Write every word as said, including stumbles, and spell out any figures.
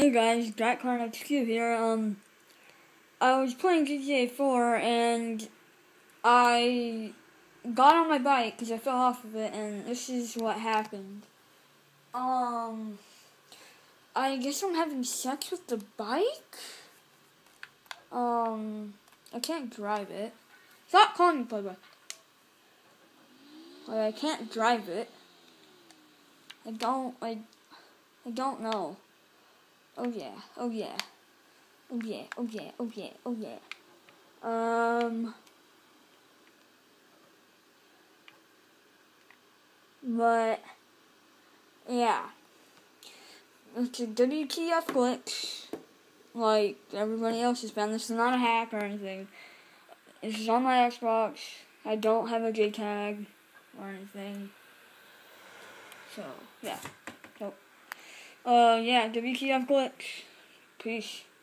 Hey guys, Jack H Q here. Um, I was playing G T A four and I got on my bike because I fell off of it, and this is what happened. Um, I guess I'm having sex with the bike. Um, I can't drive it. Stop calling me Playboy. Like, I can't drive it. I don't. I. I don't know. Oh yeah. Oh yeah. Oh yeah. Oh yeah. Oh yeah. Oh yeah. Um, but, yeah, it's a W T F glitch, like everybody else has found. This is not a hack or anything. This is on my Xbox. I don't have a J tag or anything. So, yeah. So, uh, yeah, W T F glitch. Peace.